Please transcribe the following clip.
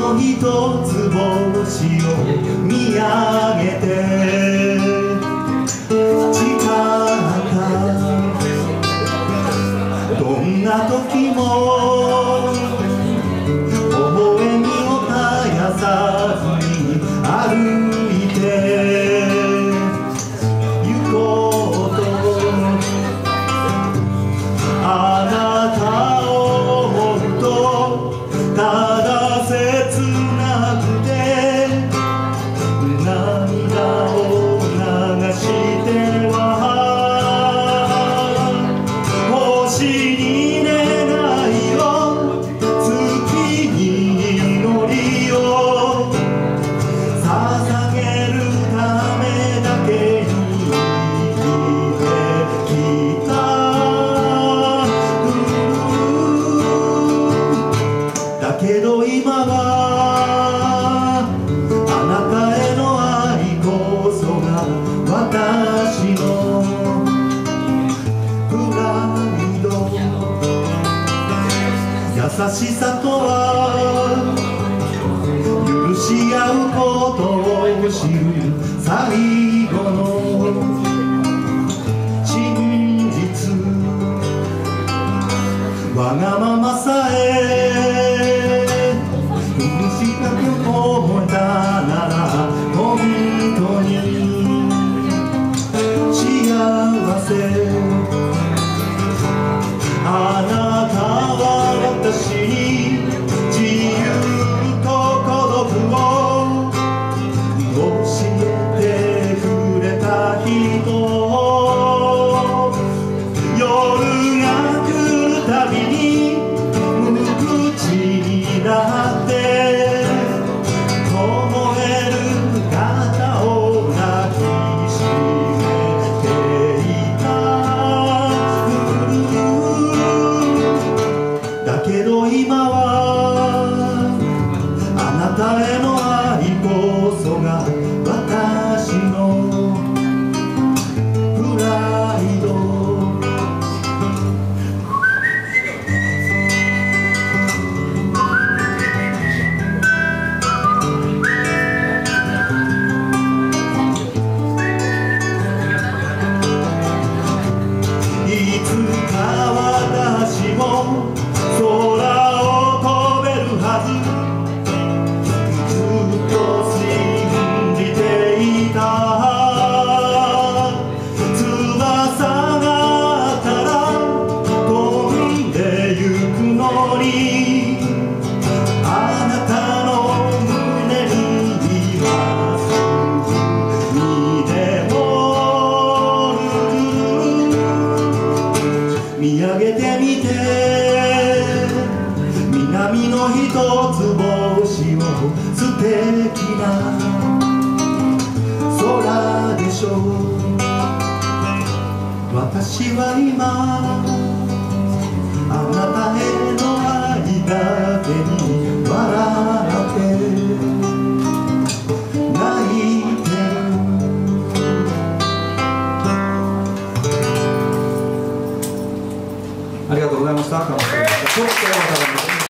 の一つ星を見上げて誓ったどんな時も微笑みを絶やさずに歩いて行こうとあなたを思うとただ切なくて涙を流しては星に願いを月に祈りを捧げるためだけに生きてきただけど今はあなたへの愛こそが私のプライド優しさとは許し合うことを知る最後の真実わがままさえ許したく思えたなら本当に幸せあなたは私に自由と孤独を教えてくれた人夜が来るたびに無口になって凍える肩を抱きしめていただけど今はあなたへの愛こそが私のプライドいつか私も空を飛べるはずずっと信じていた翼があったら飛んでゆくのにあなたの胸に今すぐにでも見上げてみて南の一つ星を素敵な空でしょう私は今あなたへの愛だけに笑って泣いてるありがとうございました。